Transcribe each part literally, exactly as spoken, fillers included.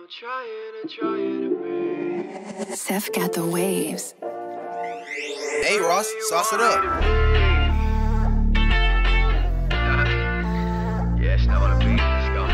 I'm trying, I'm trying to be. Seth got the waves. Hey Ross, sauce it up. Yeah, it's not what I beat. Let's go.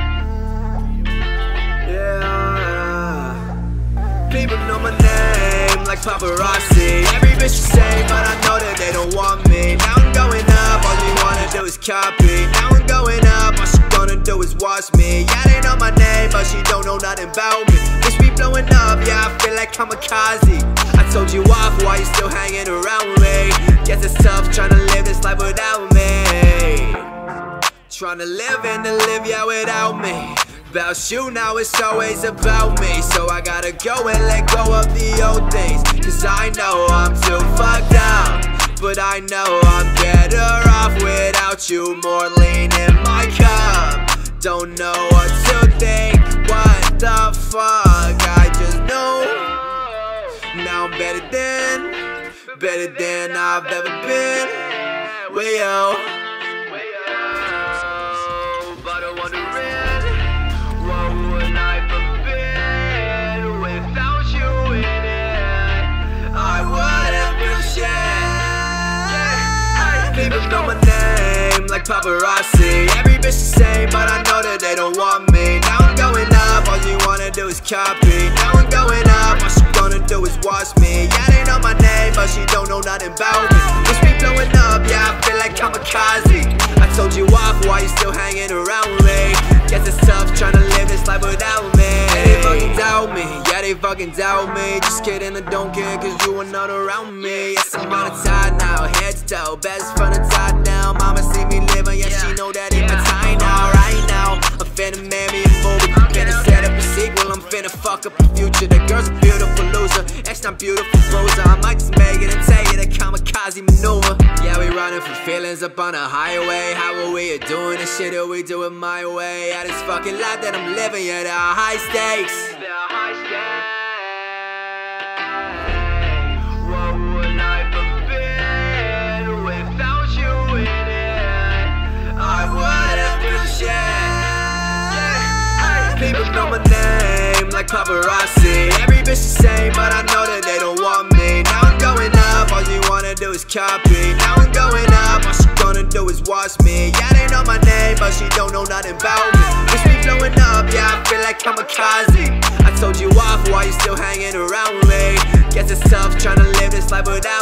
Yeah. People know my name like paparazzi. Every bitch the same, but I know that they don't want me. Now I'm going up, all you wanna do is copy. Now I'm going up, all she gonna do is watch me. Yeah, they know my name, but she don't know nothing about me. Bitch be blowing up, yeah, I feel like kamikaze. I told you off, why you still hanging around me? Guess it's tough trying to live this life without me. Trying to live and to live, yeah, without me. About you now, it's always about me. So I gotta go and let go of the old things. Cause I know I'm too fucked up, but I know I'm better off without you. More lean in my cup. Don't know what to think, what the fuck, I just know. Now I'm better than, better than I've ever been. Way yo. But I'm wondering, what would I have been without you in it? I wouldn't feel shit. People know my name like paparazzi. Every bitch the same, but I know that they don't want me. Now I'm going up, all you wanna do is copy. Now I'm going up, all she gonna do is watch me. Yeah, they know my name, but she don't know nothing about me. Bitch be blowing up, yeah, I feel like kamikaze. I told you off, why you still hanging around me? Guess it's tough trying to live this life without me. Yeah, they fucking doubt me, yeah, they fucking doubt me. Just kidding, I don't care, cause you are not around me. Yes, I'm on a tie now, head to toe, best from the top down. Mama see me living, yeah, she know that it's my time now. Right now, I'm finna marry me a movie, finna set up a sequel, I'm finna fuck up the future. The girl's a beautiful loser, ex not beautiful bruiser. I might just make it and tell you the kamikaze maneuver. Yeah, we running for feelings up on the highway. How are we doing this shit, or we do it my way? Yeah, this fucking life that I'm living, yeah, there are high stakes. There are high stakes. What would I have been without you in it? I wouldn't feel shit. People know my name like paparazzi. Every bitch the same, but I know that they don't want me. Now I'm going up, all you wanna do is copy. Now I'm going up, all she gonna do is watch me. Yeah, they know my name, but she don't know nothing about me. Bitch be blowing up, yeah, I feel like kamikaze. I told you off, why you still hanging around me? Guess it's tough trying to live this life without